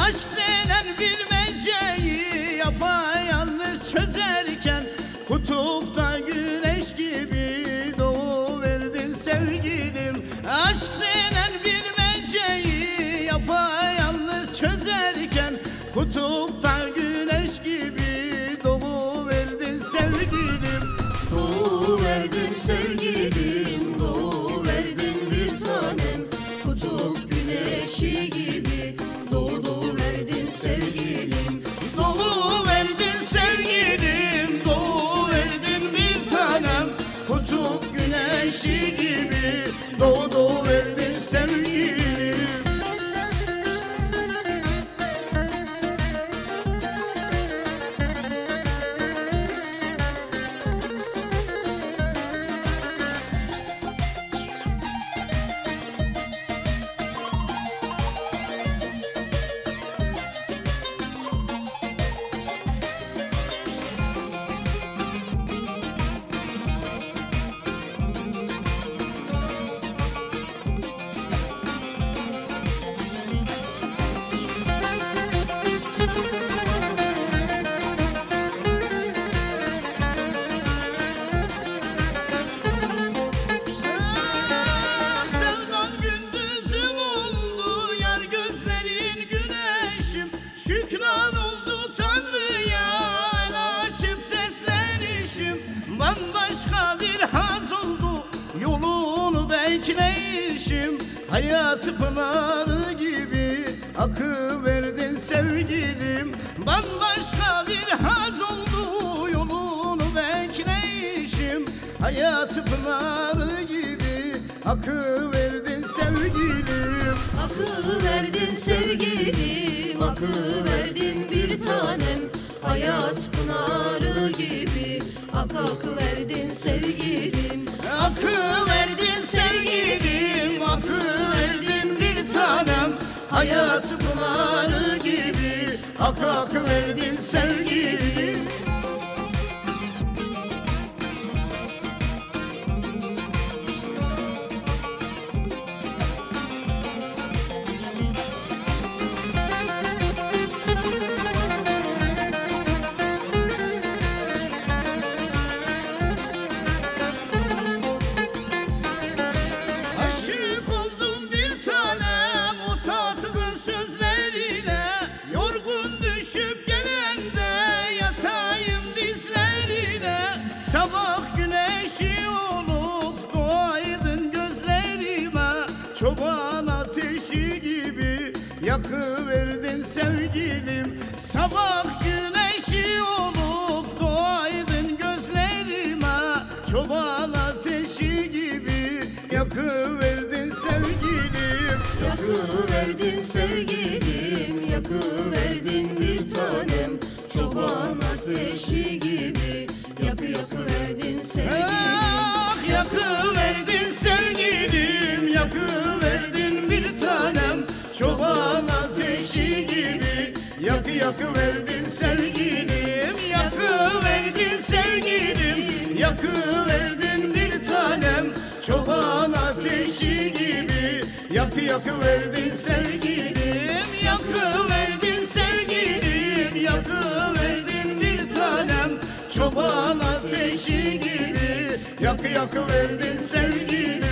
Aşk denen bilmeceyi yapayalnız çözerken kutupta güneş gibi doğuverdin sevgilim. Aşk denen bilmeceyi yapayalnız çözerken kutupta güneş gibi doğuverdin sevgilim. Doğuverdin sevgilim, doğuverdin bir tanem. Kutup güneşi gibi doğuverdin sevgilim. Doğuverdin sevgilim, doğuverdin bir tanem. Kutup güneşi gibi doğuverdin sevgilim. Şükran oldu Tanrı'ya el açıp seslenişim. Bambaşka bir haz oldu yolunu bekleyişim. Hayat pınarı gibi akıverdin sevgilim. Bambaşka bir haz oldu yolunu bekleyişim. Hayat pınarı gibi akıverdin sevgilim. Akıverdin sevgilim, akıverdin bir tanem. Hayat pınarı gibi akıverdin sevgilim. Akıverdin sevgilim, akıverdin bir tanem. Hayat pınarı gibi akıverdin sevgilim. Aşık oldum bir tanem o tatlı sözlerine. Yorgun düşüp gelende yatayım dizlerine. Sabah güneşi olup doğaydın gözlerime. Çoban ateşi gibi yakıverdin sevgilim. Sabah güneşi olup doğaydın gözlerime. Çoban ateşi gibi yakıverdin sevgilim. Yakıverdin sevgilim, yakıverdin bir tanem. Çoban ateşi gibi yakıverdin sevgilim. Ah, yakıverdin sevgilim, yakıverdin bir tanem. Çoban ateşi gibi yakıverdin sevgilim. Yakıverdin sevgilim, yakıverdin bir tanem. Çoban ateşi gibi yakıverdin sevgilim. Yakıverdin sevgilim, yakıverdin bir tanem. Çoban ateşi gibi yakıverdin sevgilim.